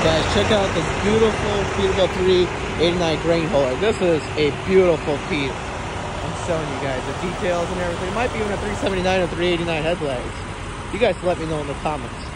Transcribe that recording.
Guys, check out this beautiful Peterbilt 389 grain holder. This is a beautiful piece. I'm showing you guys the details and everything. It might be even a 379 or 389 headlights. You guys let me know in the comments.